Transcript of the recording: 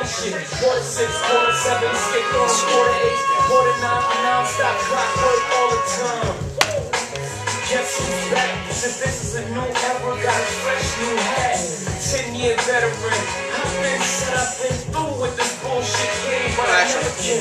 shit. Quarter 6, quarter 7, skipped on quarter 8, quarter 9, non-stop clockwork all the time. Guess who's back? Since this is a new era, got a fresh new hat. 10-year veteran. I've been set up and through with this bullshit game, but I never can.